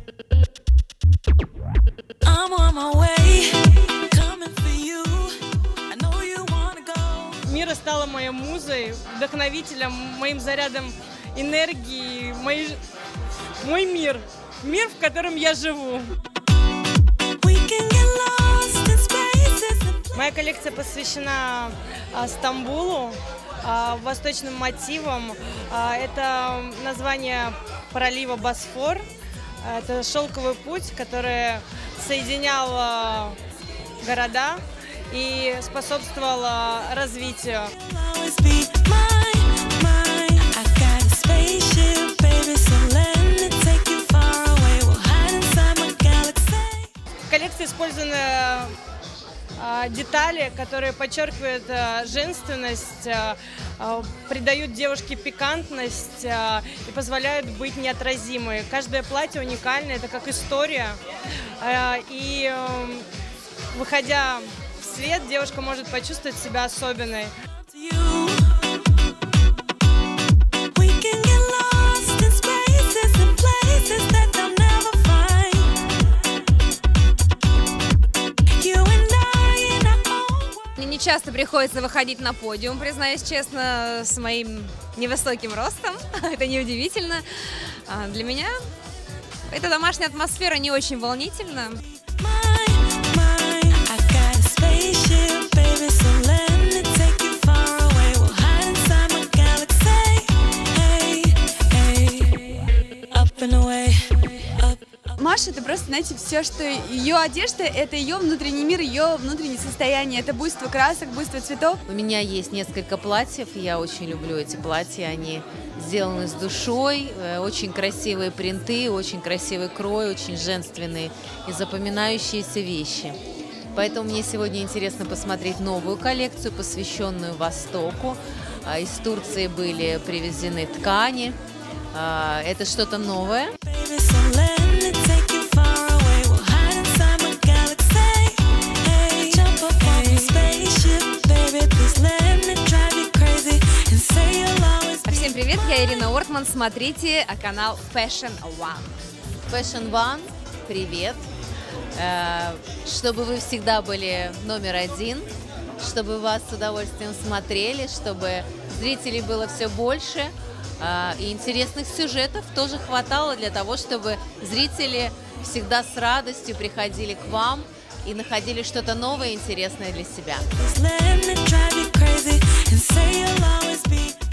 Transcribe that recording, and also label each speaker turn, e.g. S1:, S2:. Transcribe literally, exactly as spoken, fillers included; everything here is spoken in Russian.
S1: Мира стала моей музой, вдохновителем, моим зарядом энергии, мой, мой мир, мир, в котором я живу. Моя коллекция посвящена а, Стамбулу, а, восточным мотивам. А, это название пролива Босфор. А, это шелковый путь, который соединял а, города и способствовал а, развитию. В коллекции использованы детали, которые подчеркивают женственность, придают девушке пикантность и позволяют быть неотразимой. Каждое платье уникальное, это как история. И выходя в свет, девушка может почувствовать себя особенной.
S2: Не часто приходится выходить на подиум, признаюсь честно, с моим невысоким ростом. Это неудивительно. Для меня эта домашняя атмосфера не очень волнительна.
S3: Маша — это просто, знаете, все, что ее одежда, это ее внутренний мир, ее внутреннее состояние, это буйство красок, буйство цветов.
S4: У меня есть несколько платьев, я очень люблю эти платья, они сделаны с душой, очень красивые принты, очень красивый крой, очень женственные и запоминающиеся вещи. Поэтому мне сегодня интересно посмотреть новую коллекцию, посвященную Востоку. Из Турции были привезены ткани, это что-то новое.
S2: Всем привет, я Ирина Ортман, смотрите канал Fashion One.
S4: Fashion One, привет. Чтобы вы всегда были номер один, чтобы вас с удовольствием смотрели, чтобы зрителей было все больше, и интересных сюжетов тоже хватало для того, чтобы зрители всегда с радостью приходили к вам и находили что-то новое и интересное для себя.